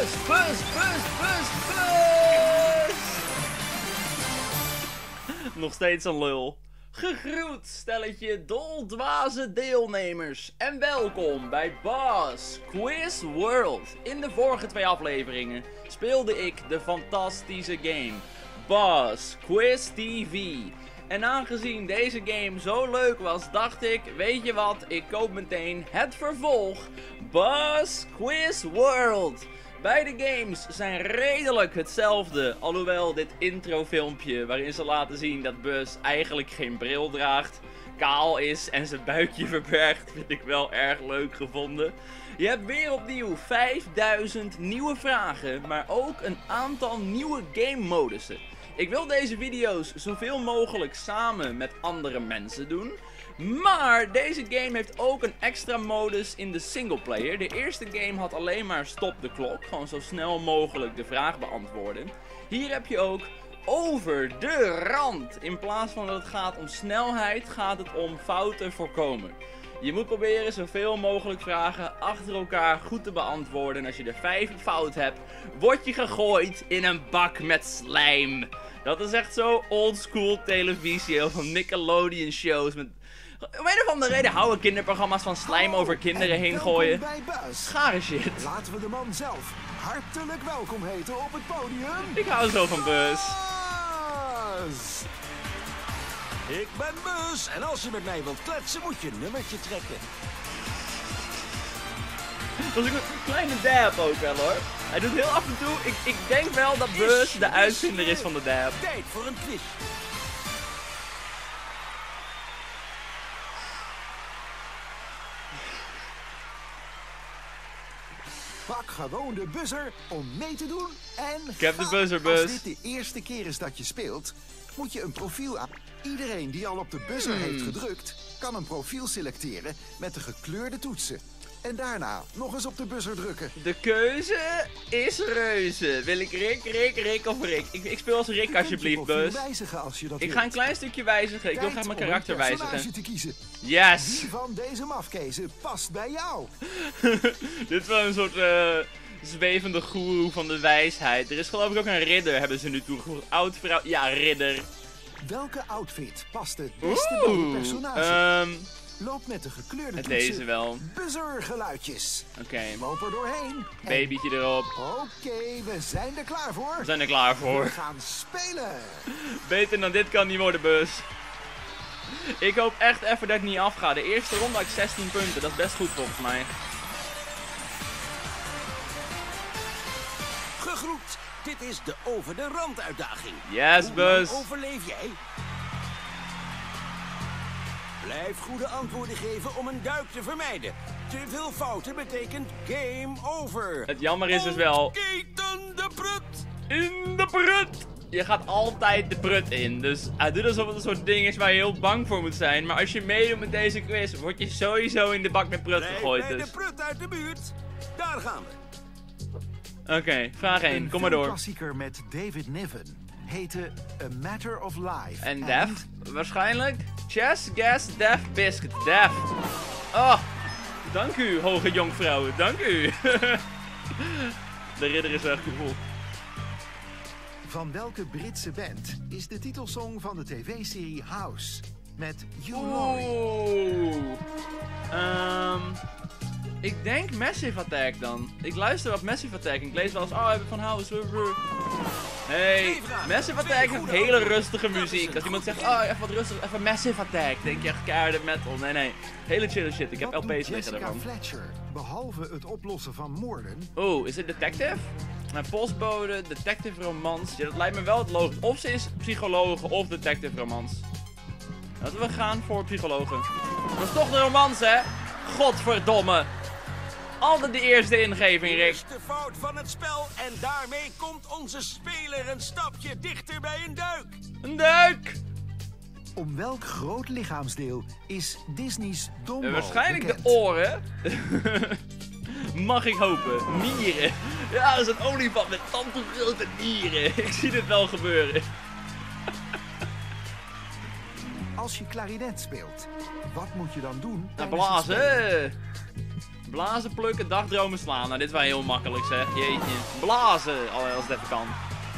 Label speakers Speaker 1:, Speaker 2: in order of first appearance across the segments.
Speaker 1: Nog steeds een lul. Gegroet stelletje doldwaze deelnemers en welkom bij Buzz Quiz World. In de vorige 2 afleveringen speelde ik de fantastische game Buzz Quiz TV. En aangezien deze game zo leuk was, dacht ik, weet je wat, ik koop meteen het vervolg Buzz Quiz World. Beide games zijn redelijk hetzelfde, alhoewel dit introfilmpje waarin ze laten zien dat Buzz eigenlijk geen bril draagt, kaal is en zijn buikje verbergt, vind ik wel erg leuk gevonden. Je hebt weer opnieuw 5000 nieuwe vragen, maar ook een aantal nieuwe game modussen. Ik wil deze video's zoveel mogelijk samen met andere mensen doen. Maar deze game heeft ook een extra modus in de singleplayer. De eerste game had alleen maar stop de klok. Gewoon zo snel mogelijk de vraag beantwoorden. Hier heb je ook over de rand. In plaats van dat het gaat om snelheid, gaat het om fouten voorkomen. Je moet proberen zoveel mogelijk vragen achter elkaar goed te beantwoorden. En als je er 5 fout hebt, word je gegooid in een bak met slijm. Dat is echt zo oldschool televisie van Nickelodeon shows met... Om een of andere reden houden kinderprogramma's van slijm over kinderen heen gooien. Gare shit.
Speaker 2: Laten we de man zelf hartelijk welkom heten op het podium.
Speaker 1: Ik hou zo van Buzz.
Speaker 2: Buzz! Ik ben Buzz en als je met mij wilt kletsen moet je een nummertje trekken.
Speaker 1: Dat is ook een kleine dab ook wel hoor. Hij doet heel af en toe, ik denk wel dat Buzz de uitvinder is van de dab.
Speaker 2: Tijd voor een quiz. Pak gewoon de buzzer om mee te doen en
Speaker 1: ik heb de buzzer,
Speaker 2: Als
Speaker 1: Buzz.
Speaker 2: dit de eerste keer is dat je speelt, moet je een profiel aan. Iedereen die al op de buzzer heeft gedrukt, kan een profiel selecteren met de gekleurde toetsen. En daarna nog eens op de buzzer drukken.
Speaker 1: De keuze is reuze. Wil ik Rick of Rick? Ik speel als Rick alsjeblieft, Buzz. Ik ga een klein stukje wijzigen. Ik wil graag mijn karakter wijzigen.
Speaker 2: Te kiezen.
Speaker 1: Yes!
Speaker 2: Wie van deze mafkezen past bij jou?
Speaker 1: Dit is wel een soort zwevende goeroe van de wijsheid. Er is geloof ik ook een ridder, hebben ze nu toegevoegd. Oud vrouw, ja, ridder.
Speaker 2: Welke outfit past het beste bij je personage? Loop met de gekleurde toetsen.
Speaker 1: Deze wel.
Speaker 2: Buzzergeluidjes.
Speaker 1: Oké.
Speaker 2: Loop er doorheen.
Speaker 1: Babytje erop.
Speaker 2: Oké, we zijn er klaar voor.
Speaker 1: We zijn er klaar voor.
Speaker 2: We gaan spelen.
Speaker 1: Beter dan dit kan niet worden, Buzz. Ik hoop echt even dat ik niet afga. De eerste ronde had ik 16 punten. Dat is best goed volgens mij.
Speaker 3: Gegroet. Dit is de over de rand uitdaging.
Speaker 1: Yes, Buzz.
Speaker 3: Hoe overleef jij? Blijf goede antwoorden geven om een duik te vermijden. Te veel fouten betekent game over.
Speaker 1: Het jammer is dus wel...
Speaker 3: Eten de prut!
Speaker 1: In de prut! Je gaat altijd de prut in. Dus hij doet alsof het een soort ding is waar je heel bang voor moet zijn. Maar als je meedoet met deze quiz, word je sowieso in de bak met prut gegooid.
Speaker 3: Bij
Speaker 1: Dus.
Speaker 3: de prut uit de buurt. Daar gaan we.
Speaker 1: Oké, vraag 1. Kom maar door.
Speaker 2: Een klassieker met David Niven heette A Matter of Life.
Speaker 1: En Def? Waarschijnlijk? Chess, Gas, Def, Biscuit. Def. Oh, dank u, hoge jonkvrouwen. Dank u. De ridder is echt cool.
Speaker 2: Van welke Britse band is de titelsong van de tv-serie House? Met Hugh Laurie.
Speaker 1: Ik denk Massive Attack dan. Ik luister op Massive Attack en ik lees wel eens, oh, we hebben van House. Hey, Massive Attack heeft hele rustige muziek. Als iemand zegt, oh, even wat rustig, even Massive Attack. Denk je echt keiharde metal. Nee. Hele chille shit. Ik heb
Speaker 2: Wat
Speaker 1: LP's
Speaker 2: doet
Speaker 1: liggen
Speaker 2: Jessica
Speaker 1: daarvan.
Speaker 2: Fletcher, behalve het oplossen van moorden?
Speaker 1: Oh, is het detective? Een postbode, detective romans. Ja, dat lijkt me wel het logisch. Of ze is psychologe of detective romans. Laten we gaan voor psychologen. Dat is toch de romans, hè? Godverdomme. Altijd de eerste ingeving, Rick.
Speaker 3: Eerste fout van het spel en daarmee komt onze speler een stapje dichter bij een duik.
Speaker 1: Een duik!
Speaker 2: Om welk groot lichaamsdeel is Disney's Dumbo
Speaker 1: Waarschijnlijk
Speaker 2: bekend?
Speaker 1: de oren. Mag ik hopen. Nieren. Ja, dat is een olifant met tandgrote nieren. Ik zie dit wel gebeuren.
Speaker 2: Als je klarinet speelt, wat moet je dan doen?
Speaker 1: Nou,
Speaker 2: tijdens het spelen?
Speaker 1: blazen. Blazen, plukken, dagdromen, slaan. Nou, dit is wel heel makkelijk zeg. Jeetje. Blazen, als het even kan.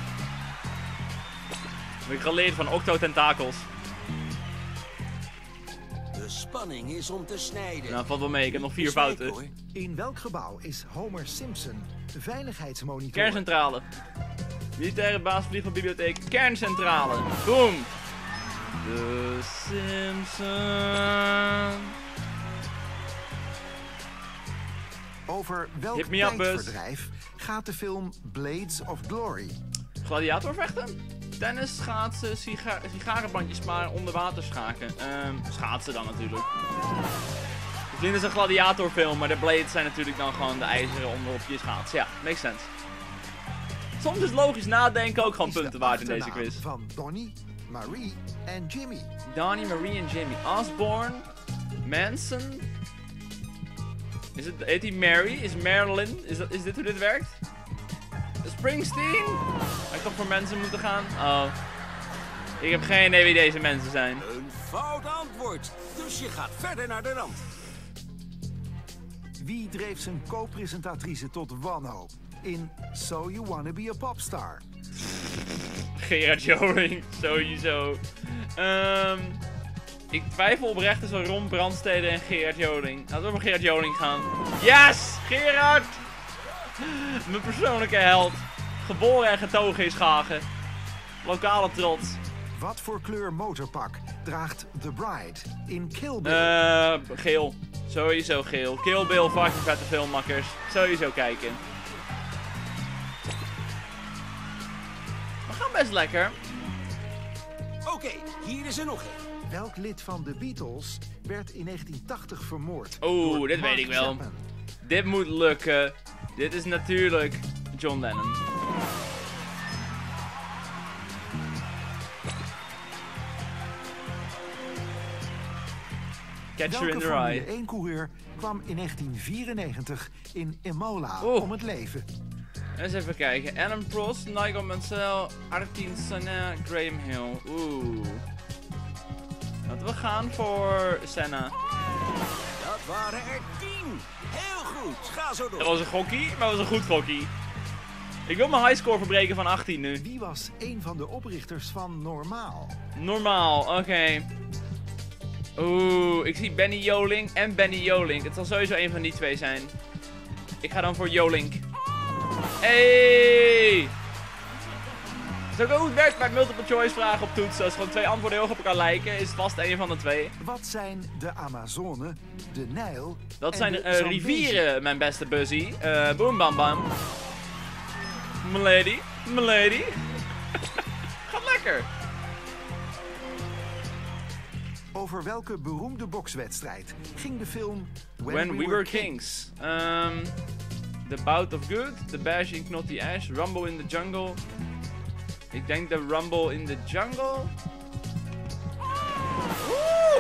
Speaker 1: Heb ik geleerd van Octotentakels.
Speaker 3: De spanning is om te snijden.
Speaker 1: Nou, valt wel mee. Ik heb nog 4 fouten.
Speaker 3: Hoor.
Speaker 2: In welk gebouw is Homer Simpson veiligheidsmonitor?
Speaker 1: Kerncentrale. Militaire baas, vliegtuigbibliotheek, kerncentrale. Boom. De Simpsons.
Speaker 2: Over welk
Speaker 1: Hit me up, Buzz.
Speaker 2: tijdverdrijf gaat de film Blades of Glory?
Speaker 1: Gladiatorvechten? Tennis, schaatsen, sigarenbandjes sparen, onder water schaken. Schaatsen dan natuurlijk. Ik vind het een gladiatorfilm, maar de blades zijn natuurlijk dan gewoon de ijzeren onderop je schaatsen. Ja, makes sense. Soms is logisch nadenken ook gewoon
Speaker 2: Is de
Speaker 1: punten waard in deze
Speaker 2: achternaam
Speaker 1: quiz.
Speaker 2: van Donnie, Marie en Jimmy.
Speaker 1: Donnie, Marie en Jimmy. Osborne, Manson. Heet hij Mary? Is Marilyn? Is dit hoe dit werkt? Springsteen? Had ik toch voor mensen moeten gaan? Oh. Ik heb geen idee wie deze mensen zijn.
Speaker 3: Een fout antwoord. Dus je gaat verder naar de rand.
Speaker 2: Wie dreef zijn co-presentatrice tot wanhoop in So You Wanna Be a Popstar?
Speaker 1: Gerard Joling, sowieso. Ik twijfel oprecht tussen Ron Brandstede en Gerard Joling. Laten we voor Gerard Joling gaan. Yes! Gerard! Mijn persoonlijke held. Geboren en getogen in Schagen. Lokale trots.
Speaker 2: Wat voor kleur motorpak draagt The Bride in Kill Bill?
Speaker 1: Geel. Sowieso geel. Kill Bill, fucking vette filmmakkers. Sowieso kijken. We gaan best lekker.
Speaker 3: Oké, hier is er nog één.
Speaker 2: Welk lid van de Beatles werd in 1980 vermoord?
Speaker 1: Oeh,
Speaker 2: door
Speaker 1: dit weet
Speaker 2: Mark
Speaker 1: ik wel.
Speaker 2: Chapman?
Speaker 1: Dit moet lukken. Dit is natuurlijk John Lennon. Catcher in
Speaker 2: Welke
Speaker 1: the Rye.
Speaker 2: Formule 1-coureur kwam in 1994 in Imola
Speaker 1: Oeh.
Speaker 2: om het leven?
Speaker 1: Eens even kijken. Alan Prost, Nigel Mansell, Artin Senna, Graham Hill. Oeh. Laten we gaan voor Senna.
Speaker 3: Dat waren er 10. Heel goed, ga zo door.
Speaker 1: Dat was een gokkie, maar dat was een goed gokkie. Ik wil mijn highscore verbreken van 18 nu.
Speaker 2: Wie was een van de oprichters van Normaal?
Speaker 1: Normaal, oké. Oeh, ik zie Benny Jolink en Benny Jolink. Het zal sowieso een van die twee zijn. Ik ga dan voor Jolink. Hey! Dat is ook hoe het werkt bij multiple choice vragen op toetsen. Als gewoon 2 antwoorden heel op elkaar lijken, is het vast een van de twee.
Speaker 2: Wat zijn de Amazone, de Nijl
Speaker 1: Dat
Speaker 2: en
Speaker 1: zijn
Speaker 2: de Zambezi?
Speaker 1: rivieren, mijn beste Buzzy. Boom bam bam. Milady, milady. Gaat lekker.
Speaker 2: Over welke beroemde bokswedstrijd ging de film
Speaker 1: When We Were Kings. The Bout of Good, The Bash in Knotty Ash, Rumble in the Jungle. Ik denk de Rumble in the Jungle. Woe!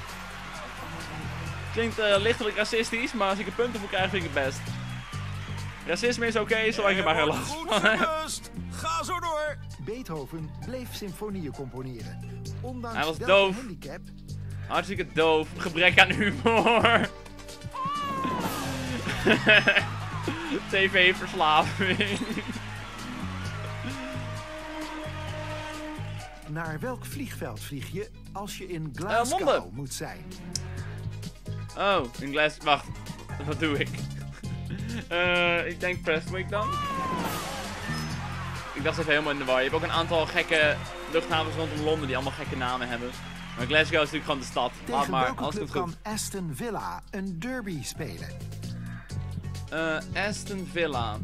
Speaker 1: Klinkt lichtelijk racistisch, maar als ik er punten voor krijg, vind ik het best. Racisme is oké, zolang je maar heel last
Speaker 3: Goed
Speaker 1: van hebt.
Speaker 3: gerust. Ga zo door.
Speaker 2: Beethoven bleef symfonieën componeren. Ondanks
Speaker 1: Hij was
Speaker 2: welke
Speaker 1: doof.
Speaker 2: handicap
Speaker 1: Hartstikke doof. Gebrek aan humor. TV-verslaving.
Speaker 2: Naar welk vliegveld vlieg je als je in Glasgow
Speaker 1: Londen.
Speaker 2: moet zijn?
Speaker 1: Oh, in Glasgow. Wacht, wat doe ik? Ik denk Prestwick dan. Ik dacht even helemaal in de war. Je hebt ook een aantal gekke luchthavens rondom Londen die allemaal gekke namen hebben. Maar Glasgow is natuurlijk gewoon de stad. Laat
Speaker 2: Tegen
Speaker 1: maar,
Speaker 2: welke
Speaker 1: alles
Speaker 2: club
Speaker 1: komt goed.
Speaker 2: kan Aston Villa een derby spelen?
Speaker 1: Aston Villa.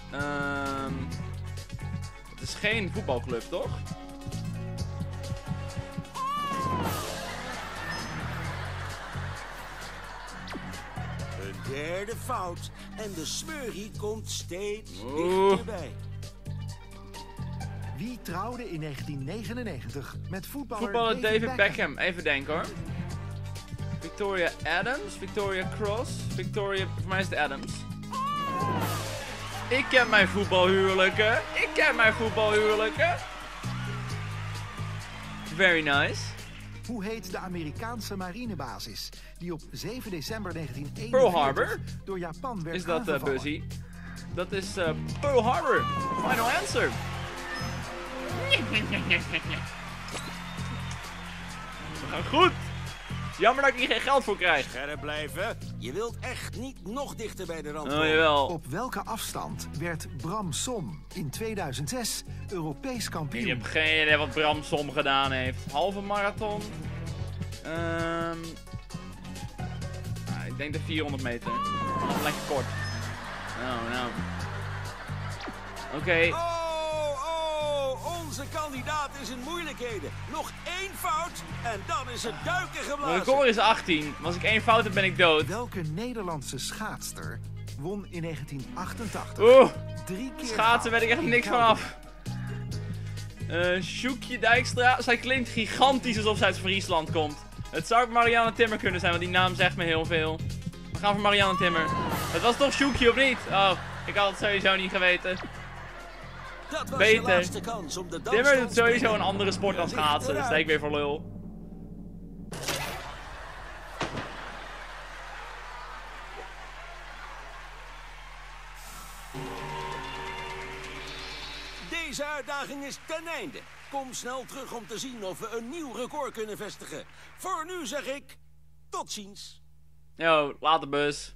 Speaker 1: Het is geen voetbalclub, toch?
Speaker 3: Een derde fout. En de smurrie komt steeds
Speaker 1: Oeh.
Speaker 3: dichterbij.
Speaker 2: Wie trouwde in 1999 met voetballer,
Speaker 1: Voetballer David Beckham. Even denken hoor. Victoria Adams, Victoria Cross, Victoria... Voor mij is het Adams. Ik ken mijn voetbalhuwelijken. Ik ken mijn voetbalhuwelijken. Very nice.
Speaker 2: Hoe heet de Amerikaanse marinebasis die op 7 december 1941
Speaker 1: Pearl Harbor?
Speaker 2: door Japan werd
Speaker 1: Is dat
Speaker 2: aangevallen?
Speaker 1: Buzzy? Dat is Pearl Harbor. Final answer. We gaan goed. Het is jammer dat ik hier geen geld voor krijg.
Speaker 3: Scherp blijven. Je wilt echt niet nog dichter bij de rand
Speaker 1: Oh,
Speaker 3: komen.
Speaker 1: jawel.
Speaker 2: Op welke afstand werd Bram Som in 2006 Europees kampioen?
Speaker 1: Ik heb geen idee wat Bram Som gedaan heeft. Halve marathon. Ik denk de 400 meter. Nog lekker kort. Nou. Oké.
Speaker 3: Onze kandidaat is in moeilijkheden. Nog 1 fout en dan is het duiken
Speaker 1: Mijn
Speaker 3: geblazen.
Speaker 1: record is 18. Als ik 1 fout heb, ben ik dood.
Speaker 2: Welke Nederlandse schaatster won in 1988
Speaker 1: Oeh.
Speaker 2: 3 keer
Speaker 1: Schaatsen
Speaker 2: goud
Speaker 1: weet ik echt
Speaker 2: in
Speaker 1: niks van
Speaker 2: Calgary?
Speaker 1: af. Sjoekje Dijkstra. Zij klinkt gigantisch alsof zij uit Friesland komt. Het zou ook Marianne Timmer kunnen zijn, want die naam zegt me heel veel. We gaan voor Marianne Timmer. Het was toch Sjoekje, of niet? Oh, ik had het sowieso niet geweten.
Speaker 3: Dat was
Speaker 1: Beter.
Speaker 3: je laatste kans om de
Speaker 1: Timmer doet sowieso
Speaker 3: springen.
Speaker 1: een andere sport dan schaatsen, dus sta ik weer voor lul.
Speaker 3: Deze uitdaging is ten einde. Kom snel terug om te zien of we een nieuw record kunnen vestigen. Voor nu zeg ik, tot ziens.
Speaker 1: Yo, later bus.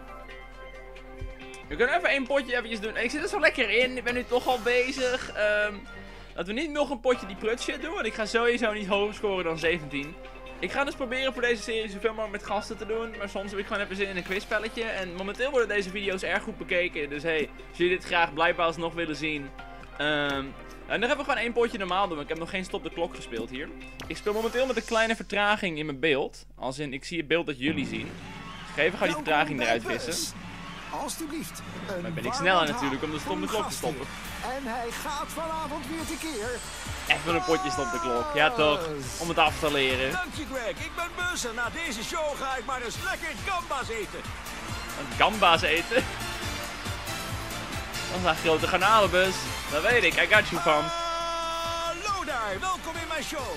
Speaker 1: We kunnen even 1 potje eventjes doen. Ik zit er zo lekker in. Ik ben nu toch al bezig. Laten we niet nog een potje die prut shit doen. Want ik ga sowieso niet hoger scoren dan 17. Ik ga dus proberen voor deze serie zoveel mogelijk met gasten te doen. Maar soms heb ik gewoon even zin in een quizspelletje. En momenteel worden deze video's erg goed bekeken. Dus hey, als jullie dit graag blijkbaar alsnog willen zien. En dan hebben we gewoon 1 potje normaal doen. Ik heb nog geen stop de klok gespeeld hier. Ik speel momenteel met een kleine vertraging in mijn beeld. Als in, ik zie het beeld dat jullie zien. Dus ik ga even die vertraging eruit vissen.
Speaker 2: Alsjeblieft.
Speaker 1: Maar ben ik sneller natuurlijk om de stop de klok te stoppen.
Speaker 2: En hij gaat vanavond weer tekeer.
Speaker 1: Even een potje stop de klok. Ja toch, om het af te leren.
Speaker 3: Dank je Greg, ik ben Bus en na deze show ga ik maar eens lekker gamba's eten.
Speaker 1: Gamba's eten. Dat zijn grote garnalenbus. Dat weet ik, I got you van.
Speaker 3: Hallo daar, welkom in mijn show.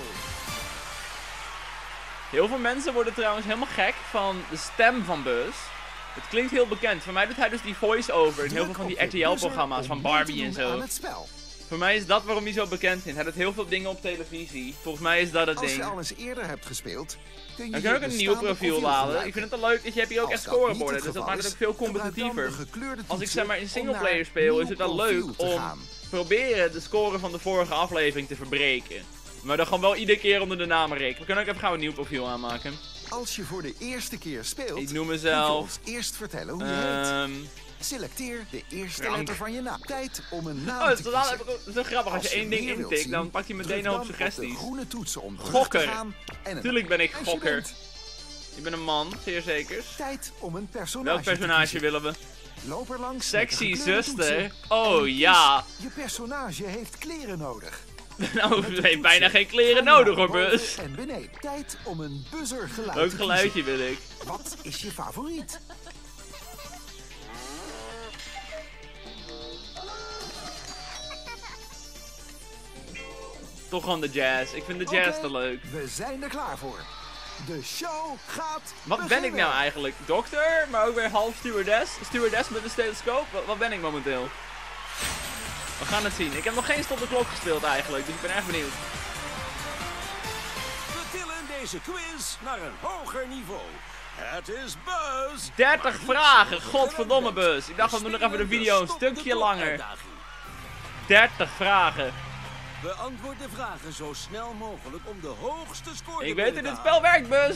Speaker 1: Heel veel mensen worden trouwens helemaal gek van de stem van Buzz. Het klinkt heel bekend. Voor mij doet hij dus die voice-over in heel veel van die RTL-programma's van Barbie en zo. Voor mij is dat waarom hij zo bekend is. Hij doet heel veel dingen op televisie. Volgens mij is dat het
Speaker 2: Als je
Speaker 1: ding.
Speaker 2: al eens eerder hebt gespeeld, kun je
Speaker 1: Dan kan ik ook een nieuw profiel laden. Ik vind het wel leuk dat je hebt hier ook echt scoreborden. Dus dat maakt het ook veel competitiever. Als ik zeg maar in singleplayer speel, is het wel leuk om proberen de score van de vorige aflevering te verbreken. Maar dan gewoon wel iedere keer onder de namen rekenen. We kunnen ook even gauw een nieuw profiel aanmaken.
Speaker 2: Als je voor de eerste keer speelt,
Speaker 1: Ik noem
Speaker 2: moet je
Speaker 1: mezelf.
Speaker 2: ons eerst vertellen hoe je heet. Selecteer de eerste
Speaker 1: Frank.
Speaker 2: letter van je naam. Tijd om een naam
Speaker 1: Oh,
Speaker 2: te
Speaker 1: dat is wel
Speaker 2: kiezen.
Speaker 1: dat is wel grappig. Als je één ding
Speaker 2: meer wilt
Speaker 1: intikt,
Speaker 2: zien,
Speaker 1: dan pakt hij meteen
Speaker 2: druk
Speaker 1: een hoop
Speaker 2: dan op
Speaker 1: suggesties.
Speaker 2: de groene toetsen om terug
Speaker 1: Gokker.
Speaker 2: te gaan en een
Speaker 1: Tuurlijk ben ik
Speaker 2: als je
Speaker 1: gokker.
Speaker 2: bent.
Speaker 1: Ik ben een man, zeer zeker.
Speaker 2: Tijd om een personage
Speaker 1: Welk
Speaker 2: te
Speaker 1: personage
Speaker 2: kiezen.
Speaker 1: willen we?
Speaker 2: Loop er langs met de
Speaker 1: Sexy
Speaker 2: gekleurde
Speaker 1: zuster.
Speaker 2: toetsen
Speaker 1: Oh
Speaker 2: en kies.
Speaker 1: ja.
Speaker 2: Je personage heeft kleren nodig.
Speaker 1: Nou,
Speaker 2: Met
Speaker 1: we
Speaker 2: de
Speaker 1: heeft bijna
Speaker 2: toetsen
Speaker 1: geen kleren
Speaker 2: ga je
Speaker 1: nodig
Speaker 2: naar
Speaker 1: hoor,
Speaker 2: boven
Speaker 1: Bus.
Speaker 2: En beneden. Tijd om een buzzergeluid
Speaker 1: Welk
Speaker 2: te
Speaker 1: geluidje wil ik?
Speaker 2: kiezen. Wat is je favoriet?
Speaker 1: Toch gewoon de jazz. Ik vind de jazz
Speaker 2: Oké,
Speaker 1: te leuk.
Speaker 2: We zijn er klaar voor. De show gaat
Speaker 1: Wat ben ik
Speaker 2: beginnen.
Speaker 1: nou eigenlijk? Dokter, maar ook weer half stewardess? Stewardess met een stethoscoop? Wat ben ik momenteel? We gaan het zien. Ik heb nog geen stop de klok gespeeld eigenlijk, dus ik ben erg benieuwd.
Speaker 3: We tillen deze quiz naar een hoger niveau. Het is Buzz.
Speaker 1: 30 vragen, godverdomme Bus. Ik dacht we doen nog even de video een stukje langer. 30 vragen.
Speaker 3: Beantwoord de vragen zo snel mogelijk om de hoogste score te
Speaker 1: Ik weet hoe
Speaker 3: willen
Speaker 1: dit spel werkt, Bus.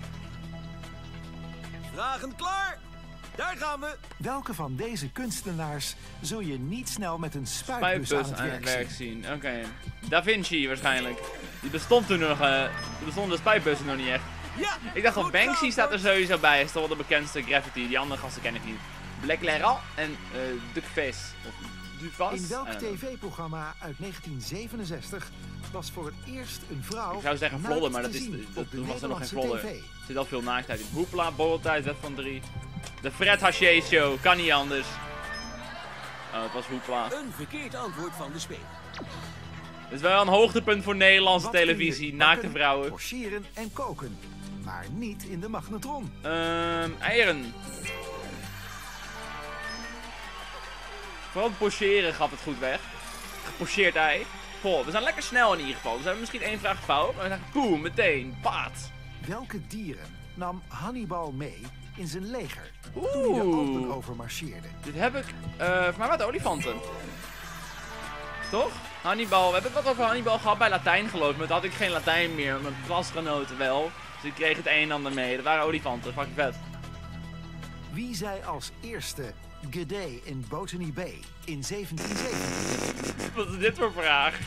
Speaker 3: Vragen klaar? Daar gaan we.
Speaker 2: Welke van deze kunstenaars zul je niet snel met een spuitbus
Speaker 1: Spuitbus aan het werk zien. Oké. Da Vinci waarschijnlijk. Die bestond toen nog. Die bestonden de spuitbussen nog niet echt.
Speaker 3: Ja.
Speaker 1: Ik dacht al,
Speaker 3: goed
Speaker 1: Banksy staat er
Speaker 3: geantwoord.
Speaker 1: sowieso bij. Hij is toch wel de bekendste graffiti. Die andere gasten ken ik niet. Black Laurent en Ducface. Of Dufas.
Speaker 2: In welk
Speaker 1: I don't know.
Speaker 2: tv-programma uit 1967 was voor het eerst een vrouw
Speaker 1: Ik zou zeggen
Speaker 2: naakt
Speaker 1: vlodder, maar
Speaker 2: te
Speaker 1: dat is,
Speaker 2: zien op de
Speaker 1: toen was er nog geen
Speaker 2: Nederlandse
Speaker 1: vlodder.
Speaker 2: TV?
Speaker 1: Er zit al veel naaktheid in. Hoepla, borreltijd, Wet van 3. De Fred Haché Show, kan niet anders. Oh, het was Hoepla.
Speaker 3: Een verkeerd antwoord van de speler.
Speaker 1: Dit is wel een hoogtepunt voor Nederlandse
Speaker 2: Wat kun je
Speaker 1: televisie.
Speaker 2: bakken,
Speaker 1: Naakte vrouwen.
Speaker 2: Pocheren en koken. Maar niet in de magnetron.
Speaker 1: Eieren. Vooral het pocheren gaf het goed weg. Gepocheerd ei. Goh, we zijn lekker snel in ieder geval. Dus we hebben misschien één vraag fout. Maar we zeggen boem, meteen, paat.
Speaker 2: Welke dieren nam Hannibal mee in zijn leger toen hij
Speaker 1: Oeh.
Speaker 2: de Alpen over marcheerde?
Speaker 1: Dit heb ik, voor mij wat olifanten. Toch? Hannibal, we hebben het wat over Hannibal gehad bij Latijn geloof ik. Maar toen had ik geen Latijn meer, mijn klasgenoten wel. Dus ik kreeg het een en ander mee. Dat waren olifanten, fucking vet.
Speaker 2: Wie zei als eerste G'day in Botany Bay in 1770?
Speaker 1: Wat is dit voor vraag?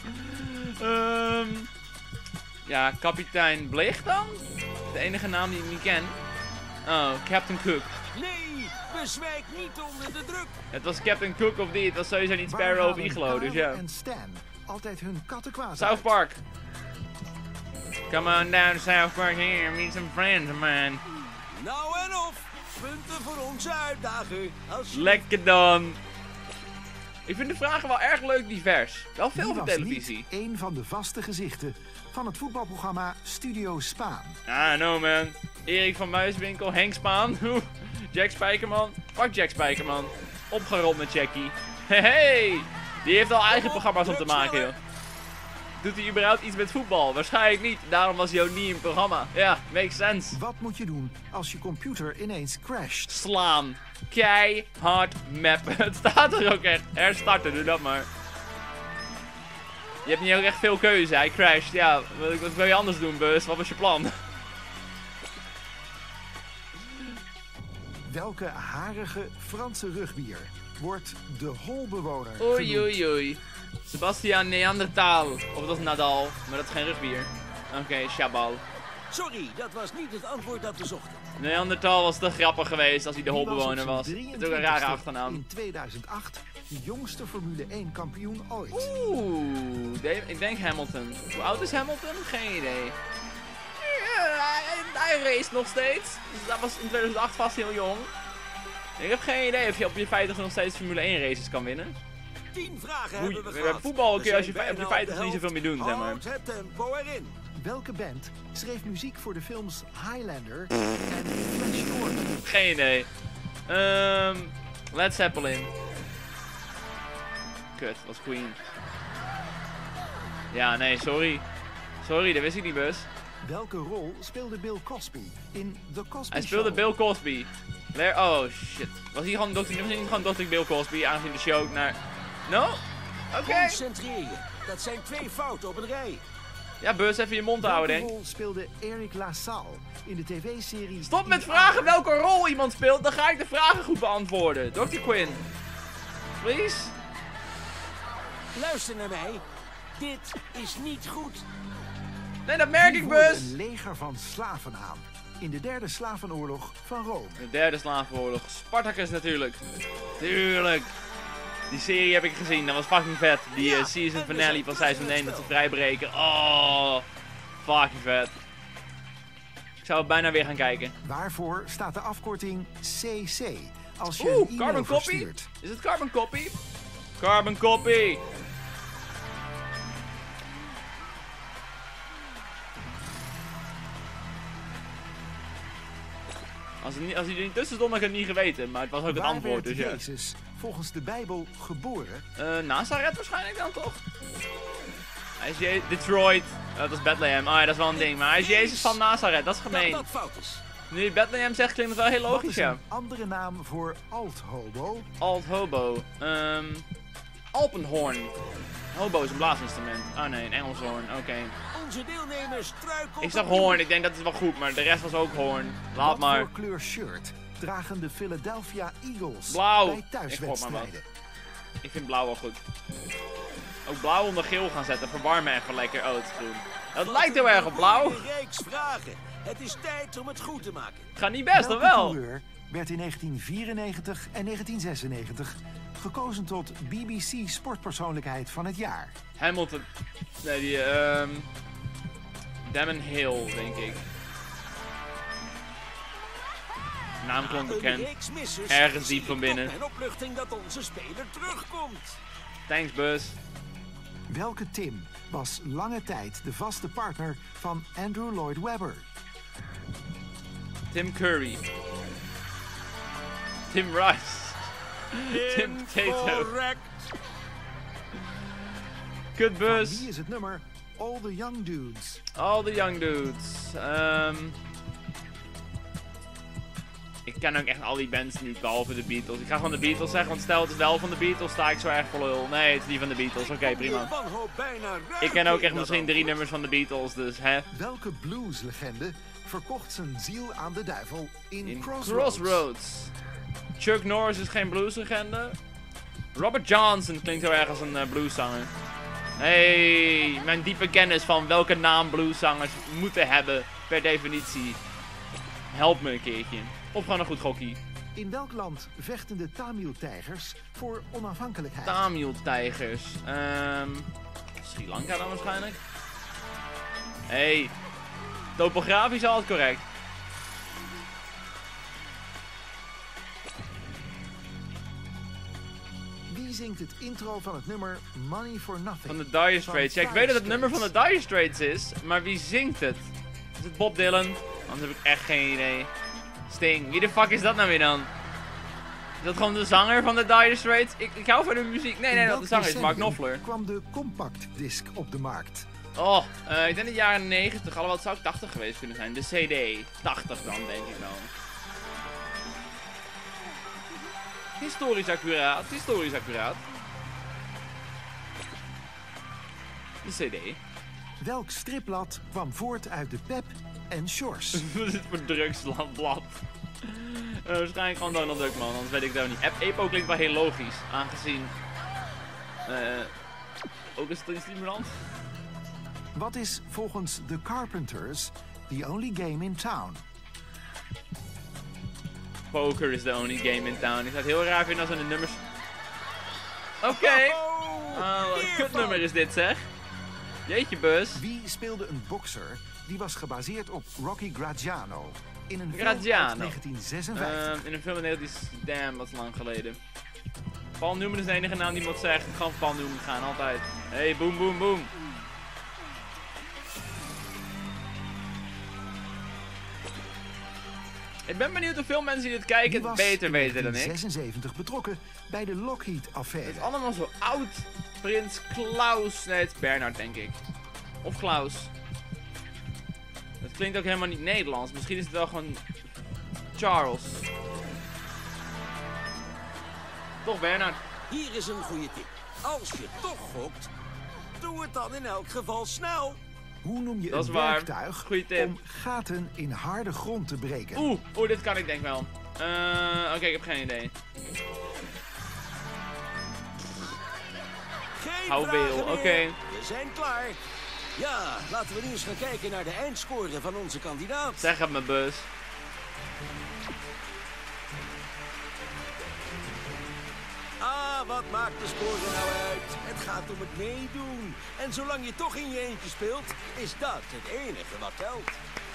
Speaker 1: Ja, kapitein Bleeg dan? De enige naam die ik niet ken. Oh, Captain Cook.
Speaker 3: Nee, bezwijk niet onder de druk.
Speaker 1: Het was Captain Cook of die, het was sowieso niet
Speaker 2: Waar
Speaker 1: Sparrow of
Speaker 2: halen
Speaker 1: Iglo, dus
Speaker 2: Kyle
Speaker 1: ja.
Speaker 2: en Stan altijd hun katten kwaad
Speaker 1: South
Speaker 2: uit?
Speaker 1: Park. Come on down to South Park here, meet some friends of mine.
Speaker 3: Nou en of. Punten voor onze uitdager. Als
Speaker 1: Lekker dan. Ik vind de vragen wel erg leuk divers. Wel veel
Speaker 2: Wie
Speaker 1: voor
Speaker 2: was
Speaker 1: televisie.
Speaker 2: niet een van de vaste gezichten van het voetbalprogramma Studio Spaan?
Speaker 1: Ah, no man. Erik van Muiswinkel, Henk Spaan, Jack Spijkerman. Fuck Jack Spijkerman. Opgerold met Jackie. Hey, die heeft al eigen programma's om te maken, joh. Doet hij überhaupt iets met voetbal? Waarschijnlijk niet. Daarom was hij ook niet in het programma. Ja, makes sense.
Speaker 2: Wat moet je doen als je computer ineens crasht?
Speaker 1: Slaan. Keihard mappen. Het staat er ook echt. Herstarten, doe dat maar. Je hebt niet ook echt veel keuze. Hij crasht. Ja, wat wil je anders doen, Bus? Wat was je plan?
Speaker 2: Welke harige Franse rugbier wordt de holbewoner
Speaker 1: Oei,
Speaker 2: genoemd?
Speaker 1: oei, oei. Sebastian Neandertaal. Of het was Nadal. Maar dat is geen rugbier. Oké, Chabal.
Speaker 3: Sorry, dat was niet het antwoord dat we zochten.
Speaker 1: Neandertaal was te grappig geweest als hij de
Speaker 2: Wie was op
Speaker 1: holbewoner
Speaker 2: zijn
Speaker 1: was. Het is ook een rare
Speaker 2: 23e
Speaker 1: achternaam.
Speaker 2: in 2008 de jongste Formule 1 kampioen ooit.
Speaker 1: Ik denk Hamilton. Hoe oud is Hamilton? Geen idee. Hij race nog steeds. Dus dat was in 2008 vast heel jong. Ik heb geen idee of je op je 50 nog steeds Formule 1 races kan winnen.
Speaker 3: 10 vragen
Speaker 1: Oei,
Speaker 3: hebben we
Speaker 1: bij
Speaker 3: gehad.
Speaker 1: voetbal kun je
Speaker 3: We
Speaker 1: als je
Speaker 3: zijn
Speaker 1: op je
Speaker 3: bijna
Speaker 1: 50
Speaker 3: op de
Speaker 1: niet zoveel meer doen, zeg maar.
Speaker 3: Houd het tempo erin.
Speaker 2: Welke band schreef muziek voor de films Highlander en Flash Gordon?
Speaker 1: Geen idee. Led Zeppelin. Kut, was Queen. Ja, nee, sorry. Sorry, dat wist ik niet, Bus.
Speaker 2: Welke rol speelde Bill Cosby in The Cosby
Speaker 1: Hij speelde
Speaker 2: Show?
Speaker 1: Bill Cosby. Oh shit. Was hij gewoon Dr. Bill Cosby, aangezien de show ook naar... No? Oké.
Speaker 3: Concentreer je. Dat zijn 2 fouten op een rij.
Speaker 1: Ja, Bus, even je mond houden,
Speaker 2: Welke
Speaker 1: denk ik.
Speaker 2: rol speelde Eric LaSalle in de tv-serie...
Speaker 1: Stop met
Speaker 2: ER?
Speaker 1: vragen welke rol iemand speelt, dan ga ik de vragen goed beantwoorden. Dr. Quinn. Please?
Speaker 3: Luister naar mij. Dit is niet goed.
Speaker 1: Nee, dat merk
Speaker 2: Wie
Speaker 1: ik,
Speaker 2: voerde
Speaker 1: Bus.
Speaker 2: een leger van slaven aan in de derde slavenoorlog van Rome?
Speaker 1: De derde slavenoorlog. Spartacus natuurlijk. Tuurlijk. Die serie heb ik gezien, dat was fucking vet. Die
Speaker 3: Ja,
Speaker 1: season
Speaker 3: en we
Speaker 1: finale
Speaker 3: zijn
Speaker 1: van
Speaker 3: terug in
Speaker 1: seizoen
Speaker 3: het
Speaker 1: 1 dat ze
Speaker 3: spel.
Speaker 1: vrijbreken. Oh, fucking vet. Ik zou het bijna weer gaan kijken.
Speaker 2: Waarvoor staat de afkorting CC als je een
Speaker 1: Oeh,
Speaker 2: e-mail
Speaker 1: carbon copy?
Speaker 2: verstuurt?
Speaker 1: Is het carbon copy? Carbon copy. Als hij er niet tussen stond, had ik het niet geweten. Maar het was ook het
Speaker 2: Waar
Speaker 1: antwoord,
Speaker 2: werd
Speaker 1: dus ja.
Speaker 2: Jezus volgens de Bijbel geboren?
Speaker 1: Nazareth waarschijnlijk dan toch? Hij is Detroit. Dat is Bethlehem. Oh ja, dat is wel een ding. Maar hij is Jezus van Nazareth. Dat is
Speaker 3: Dat
Speaker 1: gemeen.
Speaker 3: dat fout is.
Speaker 1: Nu je Bethlehem zegt, klinkt het wel heel
Speaker 2: Wat
Speaker 1: logisch,
Speaker 2: is
Speaker 1: ja.
Speaker 2: een andere naam voor alt-hobo?
Speaker 1: Alt hobo. Alpenhoorn. Hobo is een blaasinstrument. Oh nee, een Engels hoorn. Oké.
Speaker 3: Onze deelnemers struikelen.
Speaker 1: Ik zag hoorn. Ik denk dat is wel goed, maar de rest was ook hoorn. Laat
Speaker 2: Wat
Speaker 1: maar.
Speaker 2: voor kleur shirt dragen de Philadelphia Eagles
Speaker 1: Blauw.
Speaker 2: bij
Speaker 1: Ik gok maar
Speaker 2: thuiswedstrijden?
Speaker 1: Ik vind blauw wel goed. Ook blauw onder geel gaan zetten. Verwarmen even lekker. Oh, het is groen. Dat lijkt heel erg op blauw.
Speaker 3: Rijksvragen. Het is tijd om het goed te maken.
Speaker 1: Het gaat niet best, dan
Speaker 2: Welke
Speaker 1: wel.
Speaker 2: coureur werd in 1994 en 1996 gekozen tot BBC Sportpersoonlijkheid van het jaar?
Speaker 1: Hamilton. Nee, die, Damon Hill, denk ik. Naam klonk
Speaker 3: Een
Speaker 1: bekend.
Speaker 3: reeks missers.
Speaker 1: Ergens
Speaker 3: Zie
Speaker 1: diep van
Speaker 3: ik
Speaker 1: binnen.
Speaker 3: tot mijn opluchting dat onze speler terugkomt.
Speaker 1: Thanks, Buzz.
Speaker 2: Welke Tim was lange tijd de vaste partner van Andrew Lloyd Webber?
Speaker 1: Tim Curry. Tim Rice. Tim Potato.
Speaker 3: Correct.
Speaker 1: Kut bus.
Speaker 2: Van wie is het nummer All the Young Dudes?
Speaker 1: All the Young Dudes. Ik ken ook echt al die bands nu, behalve de Beatles. Ik ga gewoon de Beatles zeggen, want stel het is wel van de Beatles, sta ik zo erg voor lul. Nee, het is niet van de Beatles. Oké, prima. Ik ken ook echt misschien 3 nummers van de Beatles, dus hè.
Speaker 2: Welke blueslegende verkocht zijn ziel aan de duivel in Crossroads?
Speaker 1: Crossroads. Chuck Norris is geen blueslegende. Robert Johnson klinkt heel erg als een blueszanger. Hey, mijn diepe kennis van welke naam blueszangers moeten hebben per definitie. Help me een keertje. Of gewoon een goed gokkie.
Speaker 2: In welk land vechten de Tamil-tijgers voor onafhankelijkheid?
Speaker 1: Tamil-tijgers. Sri Lanka dan waarschijnlijk. Hey, topografisch altijd correct.
Speaker 2: Wie zingt het intro van het nummer Money for Nothing?
Speaker 1: Van de Dire Straits. Ja, ik weet dat het nummer van de Dire Straits is, maar wie zingt het? Is het Bob Dylan? Anders heb ik echt geen idee. Sting. Wie de fuck is dat nou weer dan? Is dat gewoon de zanger van de Dire Straits? Ik hou van de muziek. Nee, dat de zanger is Mark Knopfler.
Speaker 2: Kwam de compact disc op de markt?
Speaker 1: Oh, ik denk de jaren 90. Alhoewel, het zou 80 geweest kunnen zijn. De CD. 80 dan, denk ik wel. Historisch accuraat. Historisch accuraat. De CD.
Speaker 2: Welk stripblad kwam voort uit de Pep en Shores?
Speaker 1: Wat is dit voor drugsblad? Waarschijnlijk gewoon Donald Duck, man. Anders weet ik het ook niet. Epo klinkt wel heel logisch. Aangezien... ook is het een stimulant.
Speaker 2: Wat is volgens The Carpenters the only game in town?
Speaker 1: Poker is the only game in town. Ik zou het heel raar vinden als er de nummers... Oké. Wat een kutnummer is dit, zeg. Jeetje, Buzz.
Speaker 2: Wie speelde een bokser die was gebaseerd op Rocky Graziano in een film
Speaker 1: Graziano.
Speaker 2: uit 1956?
Speaker 1: In een film in 19... Damn, dat is lang geleden. Paul Newman is de enige naam die moet zeggen. Gewoon Paul Newman gaan, altijd. Hey, boom, boom, boom. Ik ben benieuwd hoeveel mensen die dit kijken het beter weten dan ik.
Speaker 2: 1976 betrokken bij de Lockheed-affaire.
Speaker 1: Het is allemaal zo oud. Prins Klaus. Nee, het is Bernard, denk ik. Of Klaus. Het klinkt ook helemaal niet Nederlands. Misschien is het wel gewoon Charles. Toch Bernard.
Speaker 3: Hier is een goede tip. Als je toch gokt, doe het dan in elk geval snel.
Speaker 2: Hoe noem je
Speaker 1: Dat is
Speaker 2: een
Speaker 1: waar.
Speaker 2: werktuig
Speaker 1: Goeie tip.
Speaker 2: om gaten in harde grond te breken?
Speaker 1: Oeh, dit kan ik denk wel. Oké, ik heb geen idee.
Speaker 3: Geen
Speaker 1: Houweel,
Speaker 3: vragen meer.
Speaker 1: oké.
Speaker 3: We zijn klaar. Ja, laten we nu eens gaan kijken naar de eindscore van onze kandidaat.
Speaker 1: Zeg het me, Buzz.
Speaker 3: Ah, wat maakt de score nou uit? Het gaat om het meedoen. En zolang je toch in je eentje speelt, is dat het enige wat telt.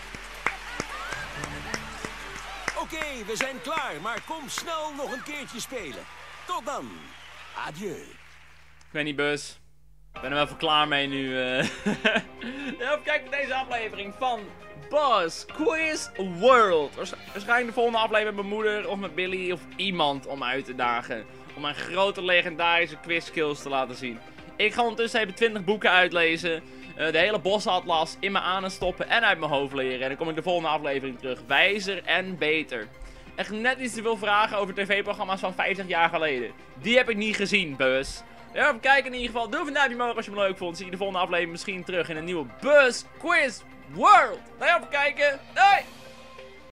Speaker 3: Oké, we zijn klaar, maar kom snel nog een keertje spelen. Tot dan. Adieu.
Speaker 1: Ik weet niet, Buzz. Ik ben er wel even klaar mee nu. Ja, kijk naar deze aflevering van Buzz Quiz World. Waarschijnlijk de volgende aflevering met mijn moeder of met Billy of iemand om uit te dagen. Om mijn grote legendarische quiz skills te laten zien. Ik ga ondertussen even 20 boeken uitlezen. De hele bosatlas in mijn anus stoppen en uit mijn hoofd leren. En dan kom ik de volgende aflevering terug. Wijzer en beter. Echt net iets te veel vragen over tv-programma's van 50 jaar geleden. Die heb ik niet gezien, Buzz. Ja, even kijken in ieder geval. Doe even een duimpje omhoog als je me leuk vond. Zie je de volgende aflevering misschien terug in een nieuwe Buzz Quiz World. Nou ja, even kijken. Doei!